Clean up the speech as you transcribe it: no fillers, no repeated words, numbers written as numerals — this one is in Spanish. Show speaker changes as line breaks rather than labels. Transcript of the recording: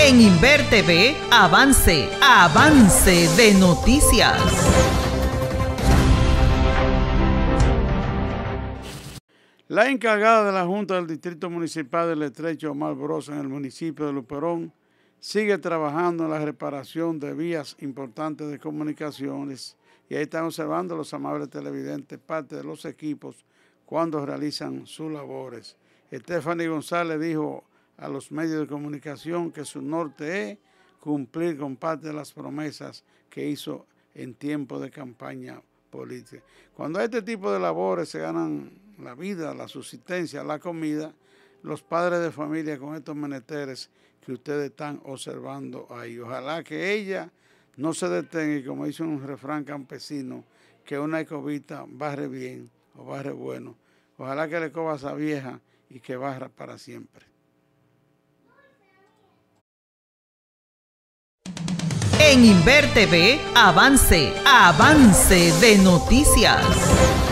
En Inver TV, avance de noticias.
La encargada de la Junta del Distrito Municipal del Estrecho, Omar Broso, en el municipio de Luperón, sigue trabajando en la reparación de vías importantes de comunicaciones, y ahí están observando los amables televidentes parte de los equipos cuando realizan sus labores. Stephanie González dijo a los medios de comunicación que su norte es cumplir con parte de las promesas que hizo en tiempo de campaña política. Cuando este tipo de labores se ganan la vida, la subsistencia, la comida, los padres de familia con estos menesteres que ustedes están observando ahí. Ojalá que ella no se detenga y, como dice un refrán campesino, que una escobita barre bien o barre bueno. Ojalá que la escoba sea vieja y que barra para siempre.
En Inver TV, avance de noticias.